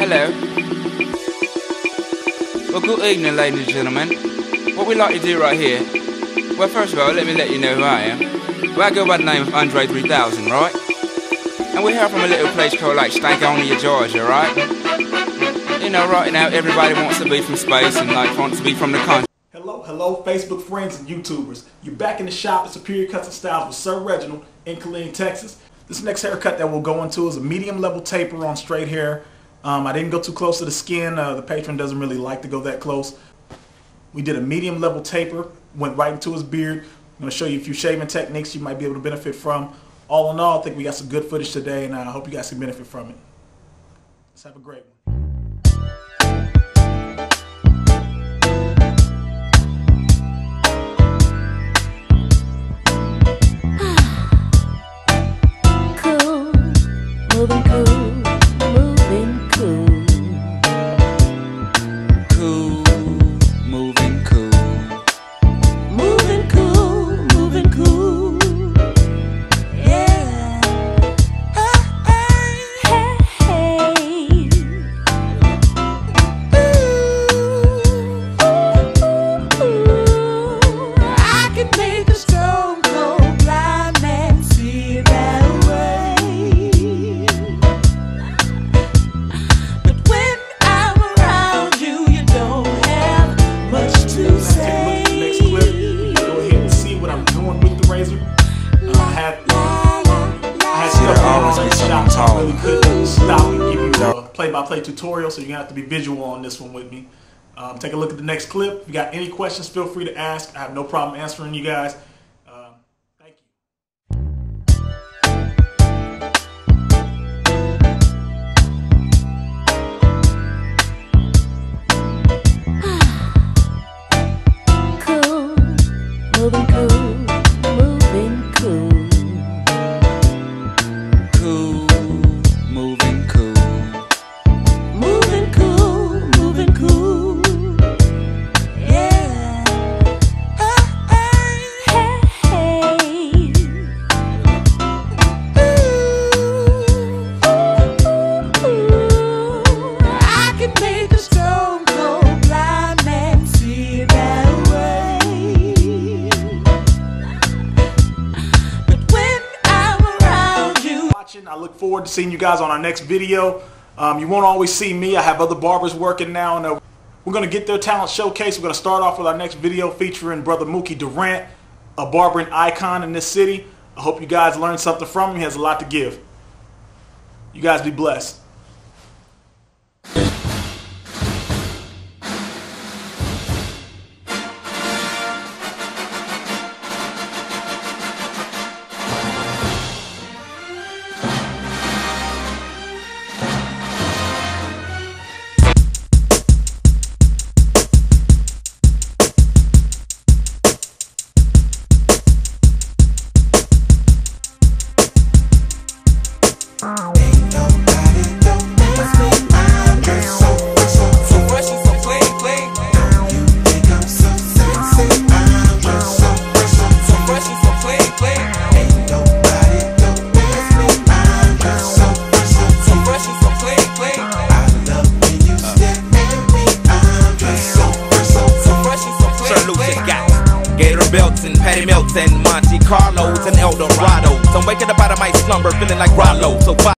Hello. Well, good evening, ladies and gentlemen. What we like to do right here, well, first of all, let me let you know who I am. Well, I go by the name of Andre 3000, right? And we're here from a little place called like Stankonia, Georgia, right? You know, right now everybody wants to be from space and like wants to be from the country. Hello, Facebook friends and YouTubers. You're back in the shop at Superior Cuts and Styles with Sir Reginald in Killeen, Texas. This next haircut that we'll go into is a medium level taper on straight hair. I didn't go too close to the skin. The patron doesn't really like to go that close. We did a medium level taper, went right into his beard. I'm going to show you a few shaving techniques you might be able to benefit from. All in all, I think we got some good footage today, and I hope you guys can benefit from it. Let's have a great one. Moving cool, moving cool. Cool, moving cool. Moving cool, moving cool. Yeah. Hey, hey. Ooh, I can make a stone cold blind man see that way. I really couldn't stop and give you a play-by-play tutorial, so you're going to have to be visual on this one with me. Take a look at the next clip. If you got any questions, feel free to ask. I have no problem answering you guys. Thank you. Cool, moving cool, moving cool. I look forward to seeing you guys on our next video. You won't always see me. I have other barbers working now, and we're going to get their talent showcase. We're going to start off with our next video featuring brother Mookie Durant, a barbering icon in this city. I hope you guys learned something from him. He has a lot to give. You guys be blessed. Belts and Patty Melts and Monte Carlos and El Dorado. So I'm waking up out of my slumber feeling like Rollo. So